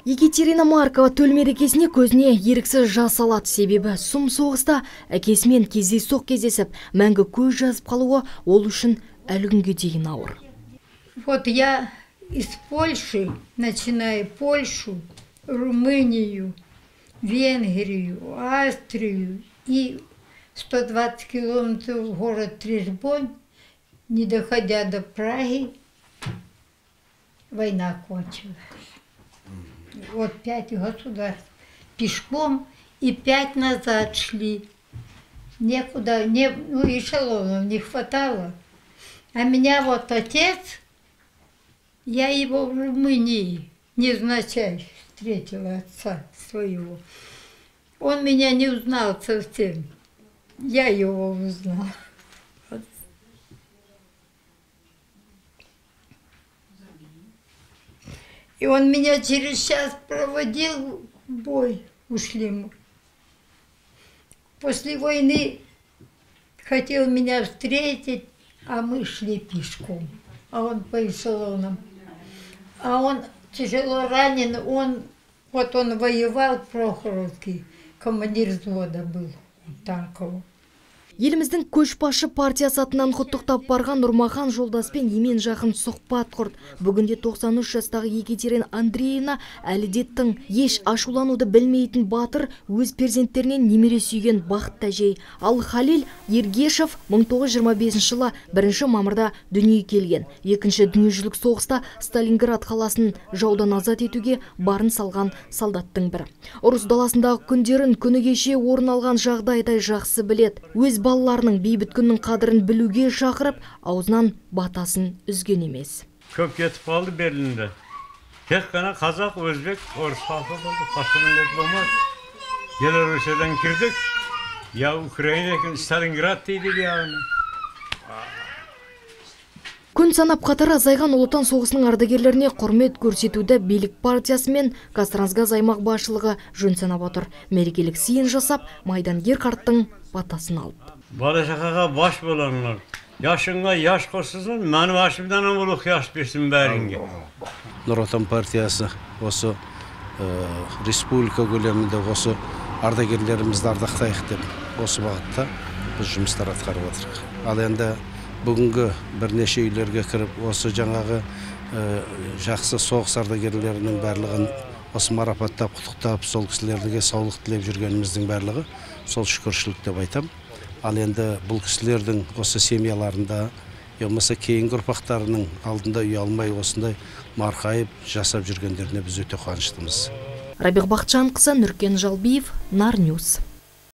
Екатерина Маркова төл мерекесіне көзіне еріксіз жас алады, себебі сұм соғыста әкесімен кездейсоқ кездесіп, мәңгі көз жазып қалуы ол үшін әлі күнге дейін ауыр. Вот я из Польши, начиная Польшу, Румынию, Венгрию, Австрию и 120 километров в город Трежбонь, не доходя до Праги, война кончилась. Вот 5 государств пешком и 5 назад шли. Некуда, эшелонов не хватало. А меня вот отец, я его в Румынии невзначай встретила, отца своего. Он меня не узнал совсем. Я его узнала. И он меня через час проводил в бой, ушли мы. После войны хотел меня встретить, а мы шли пешком, а он по эшелонам. А он тяжело ранен, он воевал в Прохоровске, командир взвода был танковый. Еліміздің көшбасшы партиясы атынан құттықтап барған Нұрмахан Жолдаспен емен жақын сұхбат құрды. Бүгінде 93 жастағы Екатерина Андреевна әлі де тың, еш ашулануды білмейтін батыр, өз перзенттерінен немере сүйген бақытты әжей. Ал Халил Ергешев 1925 жылы 1 мамырда дүниеге келген. Екінші дүниежүзілік соғыста Сталинград қаласын жаудан азат етуге барын салған солдаттың бірі. Ұрыс даласындағы күндерін күні кеше орын алған жағдайдай жақсы білет. Өз балаларының бейбіт күннің қадірін білуге шақырып, аузынан батасын үзген емес. Көп кетіп қалды Берлинде. Тек қана қазақ, өзбек, орыс халқы болды. Басқа миллет болмады. Белорусиядан кірдік. Я Украина екен, Сталинград дейді яғни. Күн санап қатары азайған Ұлы Отан соғысының ардагерлеріне құрмет көрсетуді билік партиясы мен Қазтрансгаз аймақ басшылығы жөн санап отыр. Мерекелік сыйын жасап, майдангер қарттың батасын алды. Бала шақаға баш болаңlar. Яшыңға яш қосылсын, мәні башымдан ұлық яш берсін бәрінге. Нұр Отан партиясы осы республика көлемінде осы ардагерлерімізді ардақтайық деп осы бағытта біз жұмыстар атқарып отырмыз. Ал енді бүгінгі бірнеше үйлерге кіріп, осы жаңағы жақсы соғыс ардагерлерінің барлығын осы марапаттап, құттықтап, сол кісілерге саулық тілеп жүргеніміздің барлығы сол шүкіршілік деп айтам. Ал енді бұл кісілердің осы семьяларында, болмаса кейінгі ұрпақтарының алдында ұялмай осындай марқайып жасап жүргендеріне біз өте қуаныштымыз. Рабиға Бақытжанқызы, Нұркен Жалбиев, Нар Ньюс.